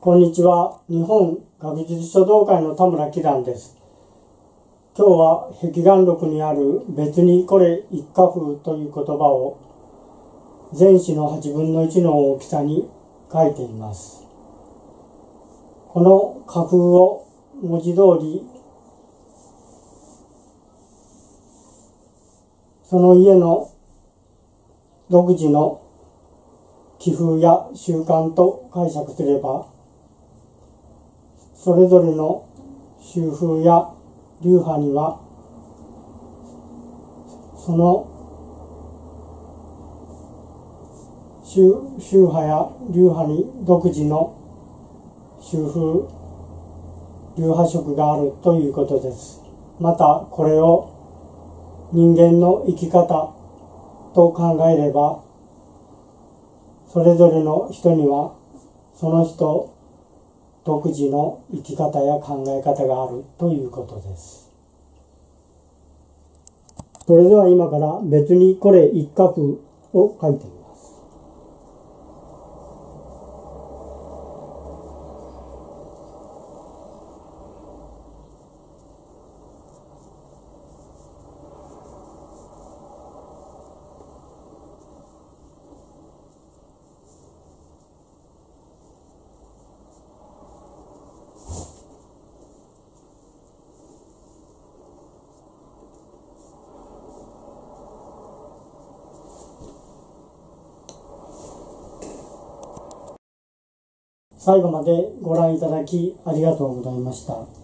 こんにちは。日本学術書道会の田村喜山です。今日は碧岩録にある別にこれ一家風という言葉を全紙の8分の1の大きさに書いています。この家風を文字通りその家の独自の気風や習慣と解釈すれば、それぞれの宗風や流派にはその宗派や流派に独自の宗風流派色があるということです。またこれを人間の生き方と考えれば、それぞれの人にはその人独自の生き方や考え方があるということです。それでは今から別にこれ一家風を書いてみます。最後までご覧いただきありがとうございました。